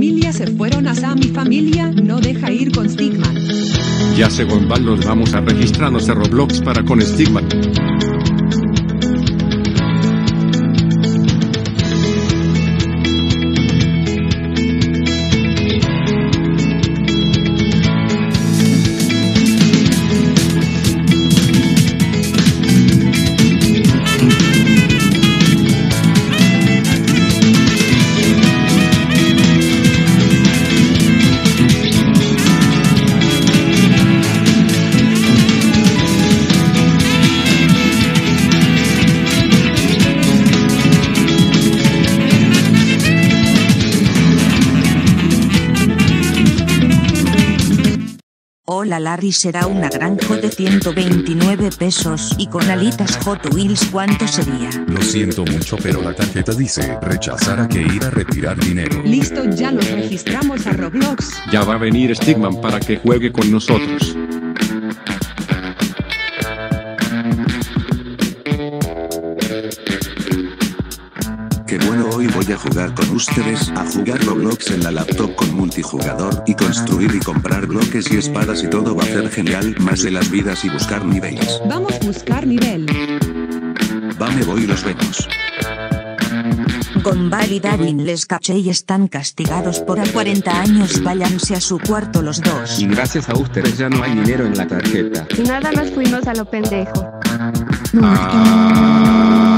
Familia se fueron a mi familia no deja ir con Stigman. Ya sé, Gombal, nos vamos a registrarnos a Roblox para con Stigman. Hola Larry, será una granja de 129 pesos y con alitas Hot Wheels, ¿cuánto sería? Lo siento mucho, pero la tarjeta dice rechazar, a que ir a retirar dinero. Listo, ya nos registramos a Roblox. Ya va a venir Stigman para que juegue con nosotros. Qué bueno, hoy voy a jugar con ustedes, a jugar Roblox en la laptop con multijugador, y construir y comprar bloques y espadas y todo va a ser genial, más de las vidas y buscar niveles. Vamos a buscar nivel. Va, me voy, los vemos. Gombal y Darwin les caché y están castigados por a 40 años, váyanse a su cuarto los dos. Y gracias a ustedes ya no hay dinero en la tarjeta. Nada, nos fuimos a lo pendejo. Ah.